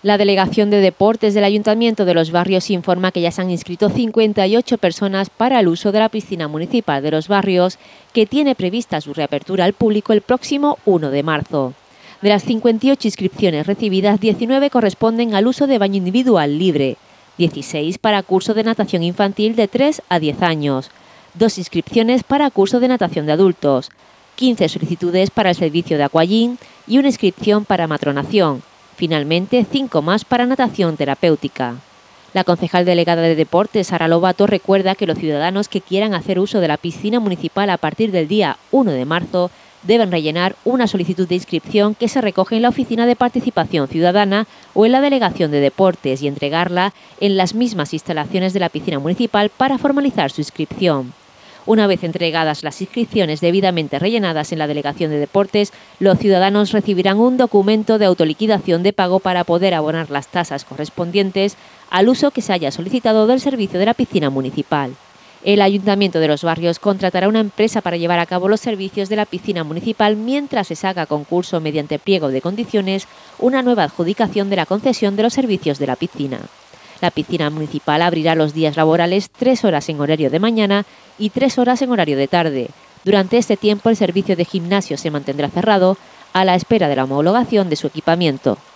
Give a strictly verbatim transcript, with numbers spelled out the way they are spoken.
La Delegación de Deportes del Ayuntamiento de Los Barrios informa que ya se han inscrito cincuenta y ocho personas para el uso de la piscina municipal de Los Barrios, que tiene prevista su reapertura al público el próximo uno de marzo. De las cincuenta y ocho inscripciones recibidas, diecinueve corresponden al uso de baño individual libre, dieciséis para curso de natación infantil de tres a diez años, dos inscripciones para curso de natación de adultos, quince solicitudes para el servicio de aquagym y una inscripción para matronación. Finalmente, cinco más para natación terapéutica. La concejal delegada de Deportes, Sara Lobato, recuerda que los ciudadanos que quieran hacer uso de la piscina municipal a partir del día uno de marzo deben rellenar una solicitud de inscripción que se recoge en la Oficina de Participación Ciudadana o en la Delegación de Deportes y entregarla en las mismas instalaciones de la piscina municipal para formalizar su inscripción. Una vez entregadas las inscripciones debidamente rellenadas en la Delegación de Deportes, los ciudadanos recibirán un documento de autoliquidación de pago para poder abonar las tasas correspondientes al uso que se haya solicitado del servicio de la piscina municipal. El Ayuntamiento de Los Barrios contratará una empresa para llevar a cabo los servicios de la piscina municipal mientras se saca a concurso mediante pliego de condiciones una nueva adjudicación de la concesión de los servicios de la piscina. La piscina municipal abrirá los días laborales tres horas en horario de mañana y tres horas en horario de tarde. Durante este tiempo el servicio de gimnasio se mantendrá cerrado a la espera de la homologación de su equipamiento.